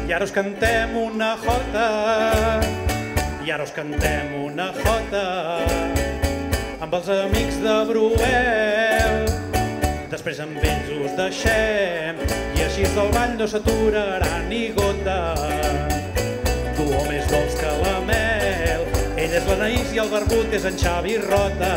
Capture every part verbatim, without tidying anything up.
I ara us cantem una jota, i ara us cantem una jota, amb els amics de Bruel. Després amb ells us deixem, i així del ball no s'aturarà ni gota. Duo més dolç que la mel, ell és l'Anaïs i el barbut és en Xavi Rota.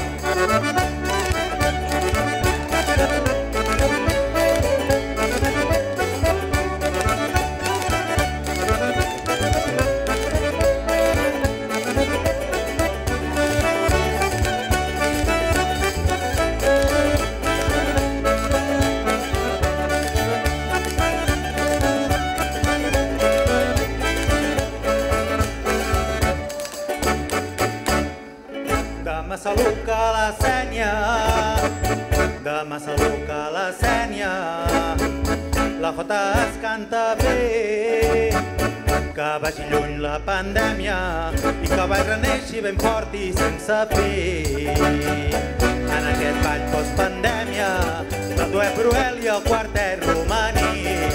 De Massaluca a la Sénia, de Massaluca a la Sénia, la jota es canta bé. Que vagi lluny la pandèmia i que vaig reneixi ben fort i sense fi. En aquest ball postpandèmia, el duet Bruel i el quartet romaní.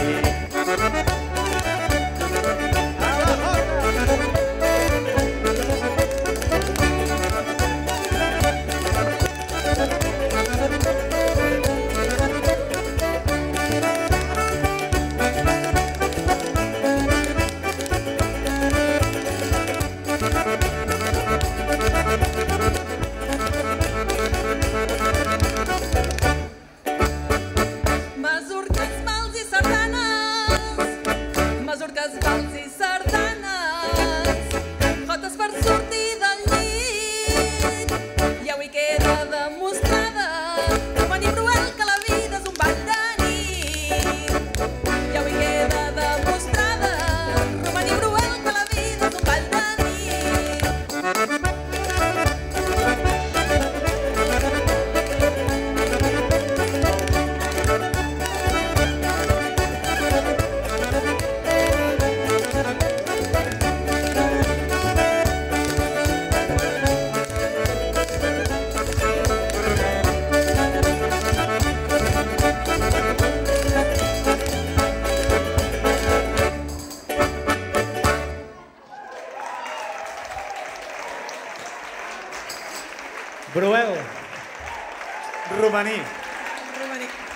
Masurques, vals i sardanes, masurques, vals i sardanes, jotes per sortir del llit, i avui queda demostrada, Romani Bruel, que la vida és un ball de nit. I avui queda demostrada, Romani Bruel, que la vida és un ball de nit. Bruel. Romaní. Romaní.